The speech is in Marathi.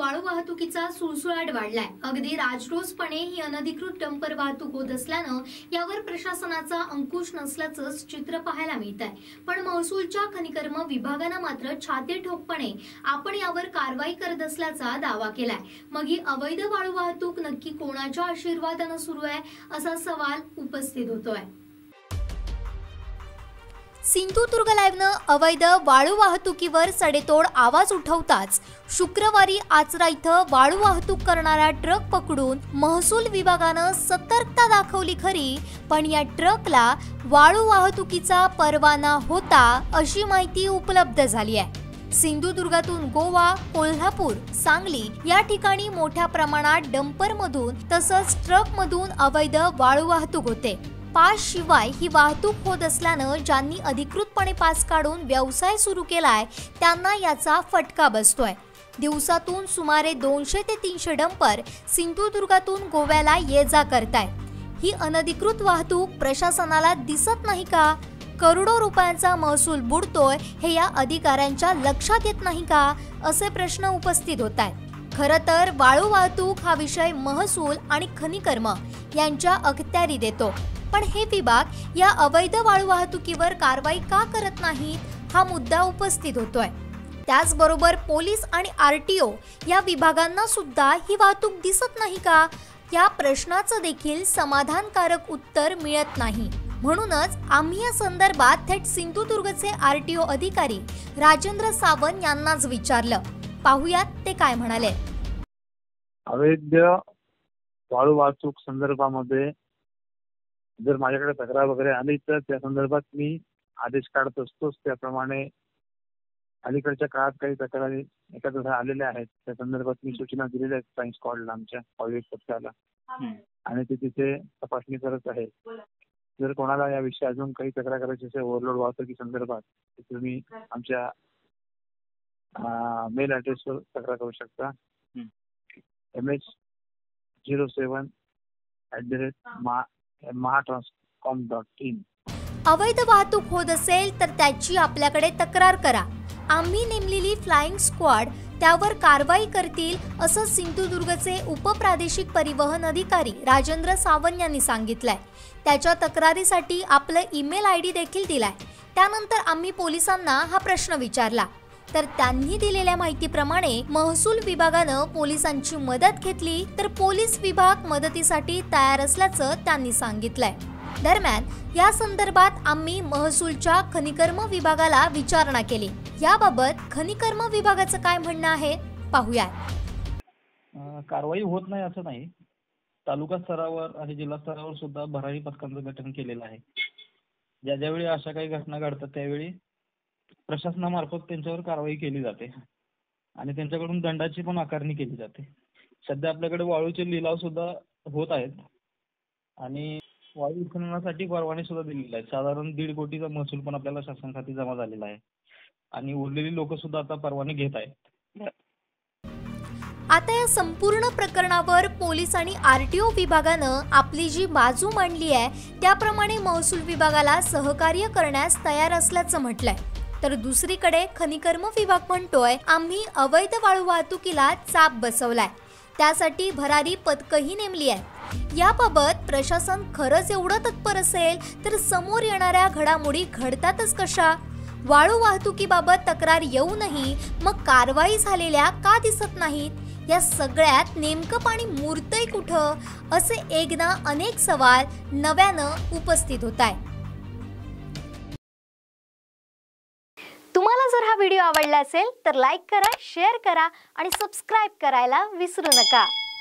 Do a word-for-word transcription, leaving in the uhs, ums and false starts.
वाळू वाहतुकीचा सुळसुळाट वाढलाय। अगदी राजरोसपणे ही अनधिकृत डंपर वाहतूक होत असल्यानं यावर प्रशासनाचा अंकुश नसल्याचं चित्र पाहायला मिळत आहे। पण महसूलच्या खनिकर्म विभागानं मात्र छाती ठोकपणे आपण यावर कारवाई करत असल्याचा दावा केलाय। मग ही अवैध वाळू वाहतूक नक्की कोणाच्या आशीर्वादानं सुरू आहे असा सवाल उपस्थित होतोय। सिंधुदुर्ग लाईव्हनं अवैध वाळू वाहतुकीवर सडेतोड आवाज उठवताच शुक्रवारी आचरा इथं वाळू वाहतूक करणारा ट्रक पकडून महसूल विभागानं सतर्कता दाखवली खरी, पण या ट्रकला वाळू वाहतुकीचा परवाना होता अशी माहिती उपलब्ध झाली आहे। सिंधुदुर्गातून गोवा, कोल्हापूर, सांगली या ठिकाणी मोठ्या प्रमाणात डंपरमधून तसंच ट्रकमधून अवैध वाळू वाहतूक होते। पास शिवाय ही वाहतूक होत असल्यानं ज्यांनी अधिकृतपणे पास काढून व्यवसाय सुरू केलाय त्यांना याचा फटका बसतोय। दिवसातून सुमारे दोनशे ते तीनशे डंपर सिंधुदुर्गातून गोव्याला ये जा करतायत। ही अनधिकृत वाहतूक प्रशासनाला दिसत नाही का? करोडो रुपयांचा महसूल बुडतोय हे या अधिकाऱ्यांच्या लक्षात येत नाही का, असे प्रश्न उपस्थित होत आहेत। खरं तर वाळू वाहतूक हा विषय महसूल आणि खनिकर्म यांच्या अखत्यारी देतो, पण हे विभाग या अवैध वाळू वाहतुकीवर कारवाई का करत नाहीत हा मुद्दा उपस्थित होतोय। त्याचबरोबर पोलीस आणि आरटीओ या विभागांना सुद्धा ही वाहतूक दिसत नाही का, या प्रश्नाचं देखील समाधानकारक उत्तर मिळत नाही। म्हणूनच आम्ही या संदर्भात थेट सिंधुदुर्गचे आरटीओ अधिकारी राजेंद्र सावंत यांनाच विचारलं। पाहुयात ते काय म्हणाले। अवैध वाळू वाहतूक संदर्भामध्ये जर माझ्याकडे तक्रार वगैरे आली तर त्या संदर्भात मी आदेश काढत असतोच। त्याप्रमाणे अलीकडच्या काळात काही तक्रारी एखाद्या आलेल्या आहेत, त्या संदर्भात मी सूचना दिलेल्या आहेत सायन्स स्क्वॉडला, आमच्या ऑडिट पथकाला, आणि ते तिथे तपासणी करत आहे। जर कोणाला याविषयी अजून काही तक्रार करायची असेल ओव्हरलोड वाहतुकी संदर्भात, तर तुम्ही आमच्या मेल ॲड्रेसवर तक्रार करू शकता, M H zero seven at the rate Mahatranscom dot in. अवैध वाहतूक होत असेल तर त्याची आपल्याकडे तक्रार करा, आम्ही नेमलेली फ्लाइंग स्क्वॉड त्यावर कारवाई करतील, असं सिंधुदुर्गचे उपप्रादेशिक परिवहन अधिकारी राजेंद्र सावंत यांनी सांगितलंय। त्याच्या तक्रारीसाठी आपलं ईमेल आय डी देखील दिलाय। त्यानंतर आम्ही पोलिसांना हा प्रश्न विचारला तर त्यांनी दिलेल्या माहितीप्रमाणे महसूल विभागानं पोलिसांची मदत घेतली तर पोलीस विभाग मदतीसाठी तयार असल्याचं त्यांनी सांगितलंय। दरम्यान या संदर्भात आम्ही महसूलच्या खनिकर्म विभागाला विचारणा केली। याबाबत खनिकर्म विभागाचं काय म्हणणं आहे पाहूया। कारवाई होत नाही असं नाही, तालुका स्तरावर आणि जिल्हा स्तरावर सुद्धा भरारी पथकांचं गठन केलेलं आहे। ज्या ज्यावेळी अशा काही घटना घडतात त्यावेळी प्रशासनामार्फत त्यांच्यावर कारवाई केली जाते आणि त्यांच्याकडून दंडाची पण आकारणी केली जाते। सध्या आपल्याकडे वाळूचे लिलाव सुद्धा होत आहेत आणि वाळू उत्खननासाठी परवाने सुद्धा दिलेले आहेत। साधारण दीड कोटीचा महसूल पण आपल्याला शासन खाती जमा झालेला आहे आणि उरलेली लोक सुद्धा आता परवाने घेत आहेत। आता या संपूर्ण प्रकरणावर पोलीस आणि आरटीओ विभागानं आपली जी बाजू मांडली आहे त्याप्रमाणे महसूल विभागाला सहकार्य करण्यास तयार असल्याचं म्हटलंय। तर दुसरीकडे खनिकर्म विभाग म्हणतोय आम्ही अवैध वाळू वाहतुकीला चाप बसवलाय, त्यासाठी भरारी पथकही नेमली आहे। याबाबत प्रशासन खरंच एवढं तत्पर असेल तर समोर येणाऱ्या घडामोडी घडतातच कशा? वाळू वाहतुकीबाबत तक्रार येऊनही मग कारवाई झालेल्या का दिसत नाहीत? या सगळ्यात नेमकं पाणी मुरतंय कुठं, असे एक ना अनेक सवाल नव्यानं उपस्थित होत आहेत। तुम्हाला जर हा व्हिडिओ आवडला असेल तर लाईक करा, शेअर करा आणि सबस्क्राईब करायला विसरू नका।